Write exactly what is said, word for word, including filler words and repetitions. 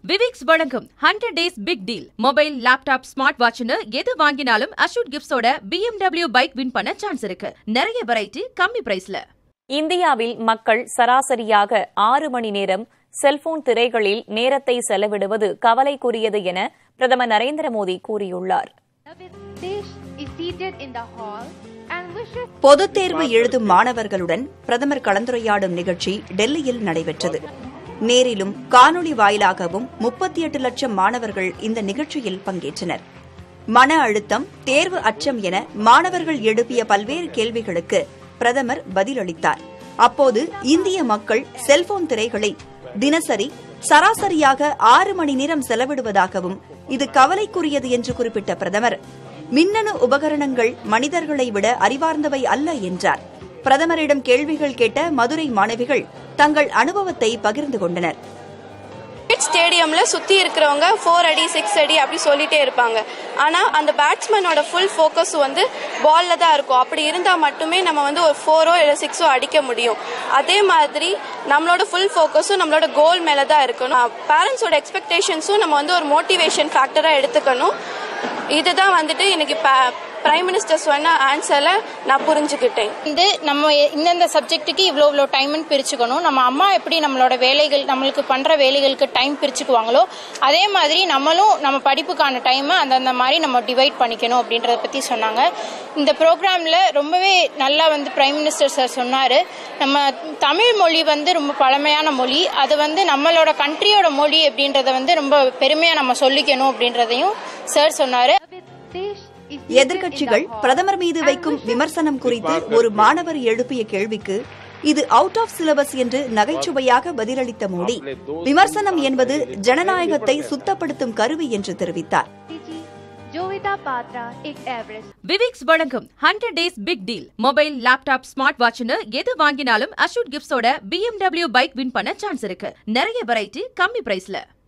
Viveks valangum one hundred days big deal. Mobile, laptop, smartwatch nu ethu vanginalum assured gifts oda B M W bike win panna chance irukku. Naraya Vareity Kammi price la. இந்தியாவில் மக்கள் சராசரியாக ஆறு மணி நேரம் cellphone திரைகளில் நேரத்தை செலவிடுவது கவலைக்குரியது என பிரதமர் நரேந்திர மோடி கூறியுள்ளார். பொதுத் தேர்வு எழுதும் மாணவர்களுடன் பிரதமர் கலந்துரையாடும் நிகழ்ச்சி டெல்லியில் நடைபெற்றது. நேரிலும் காணொலி வாயிலாகவும் முப்பத்தி எட்டு லட்சம் மாணவர்கள் இந்த நிகழ்ச்சியில் பங்கேற்றனர். மன அழுத்தம், தேர்வு அச்சம் என மாணவர்கள் எழுப்பிய பல்வேறு கேள்விகளுக்கு பிரதமர் பதிலளித்தார். அப்போது இந்திய மக்கள் செல்போன் திரைகளை தினசரி சராசரியாக ஆறு மணி நேரம் செலவிடுவதாகவும் இது கவலைக்குரியது என்று குறிப்பிட்ட பிரதமர், மின்னணு உபகரணங்கள் மனிதர்களை விட அறிவார்ந்தவை அல்ல என்றார். பிரதமரிடம் கேள்விகள் கேட்ட மதுரை மாணவிகள் தங்கள் அனுபவத்தை பகிர்ந்து கொண்டனர். ஸ்டேடியம்ல சுத்தி இருக்கிறவங்க ஃபோர் அடி சிக்ஸ் அடி அப்படி சொல்லிட்டே இருப்பாங்க. ஆனா அந்த பேட்ஸ்மேனோட ஃபுல் ஃபோக்கஸ் வந்து பால்ல தான் இருக்கும். அப்படி இருந்தா மட்டுமே நம்ம வந்து ஒரு ஃபோரோ இல்ல சிக்ஸோ அடிக்க முடியும். அதே மாதிரி நம்மளோட ஃபுல் ஃபோக்கஸும் நம்மளோட கோல் மேல தான் இருக்கணும். பேரண்ட்ஸோட எக்ஸ்பெக்டேஷன்ஸும் நம்ம வந்து ஒரு மோட்டிவேஷன் ஃபேக்டரா எடுத்துக்கணும். இதுதான் வந்துட்டு எனக்கு பிரைம் மினிஸ்டர் சொன்ன ஆன்சர்ல நான் புரிஞ்சுக்கிட்டேன். வந்து நம்ம இந்தந்த சப்ஜெக்ட்டுக்கு இவ்வளோ இவ்வளோ டைம்னு பிரிச்சுக்கணும். நம்ம அம்மா எப்படி நம்மளோட வேலைகள் நம்மளுக்கு பண்ற வேலைகளுக்கு டைம் பிரிச்சுக்குவாங்களோ அதே மாதிரி நம்மளும் நம்ம படிப்புக்கான டைமை அந்தந்த மாதிரி நம்ம டிவைட் பண்ணிக்கணும் அப்படின்றத பத்தி சொன்னாங்க. இந்த ப்ரோக்ராம்ல ரொம்பவே நல்லா வந்து பிரைம் மினிஸ்டர் சார் சொன்னாரு. நம்ம தமிழ் மொழி வந்து ரொம்ப பழமையான மொழி, அது வந்து நம்மளோட கண்ட்ரியோட மொழி அப்படின்றத வந்து ரொம்ப பெருமையா நம்ம சொல்லிக்கணும் அப்படின்றதையும் சார் சொன்னாரு. எதிர்க்கட்சிகள் பிரதமர் மீது வைக்கும் விமர்சனம் குறித்து ஒரு மாணவர் எழுப்பிய கேள்விக்கு இது அவுட் ஆஃப் சிலபஸ் என்று நகைச்சுவையாக பதிலளித்த மோடி, விமர்சனம் என்பது ஜனநாயகத்தை சுத்தப்படுத்தும் கருவி என்று தெரிவித்தார். Viveks valangum one hundred days big deal. Mobile, laptop, smartwatch nu ethu vanginalum assured gifts oda B M W bike win panna chance irukku. Naraya Vareity Kammi price la.